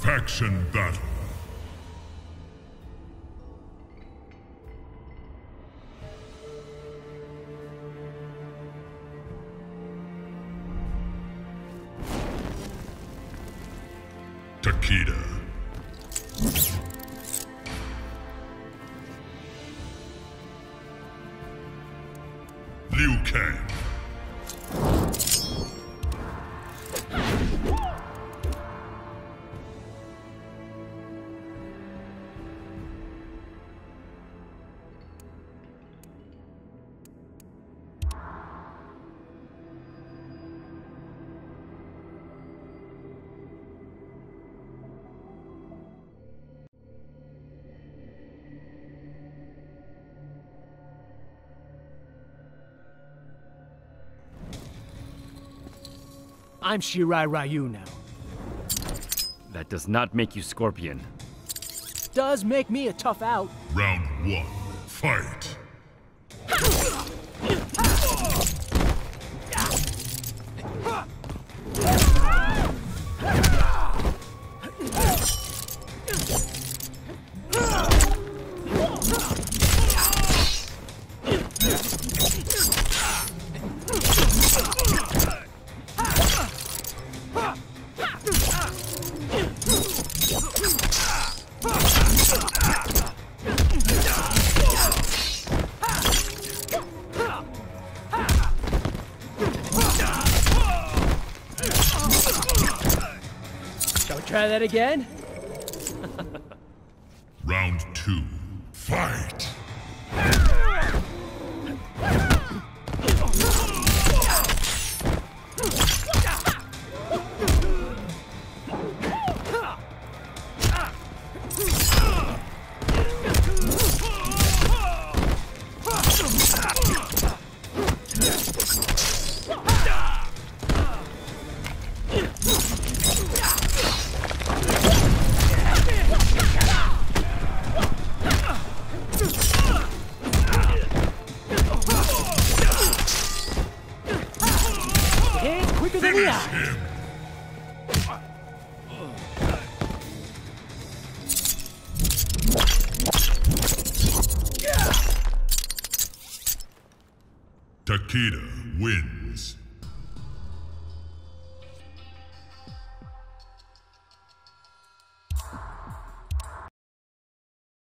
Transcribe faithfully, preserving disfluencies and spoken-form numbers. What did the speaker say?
Faction battle. Takeda. Liu Kang. I'm Shirai Ryu now. That does not make you Scorpion. Does make me a tough out. Round one, fight! Shall we try that again? Round two, fight! It's quicker than the eye. Takeda wins.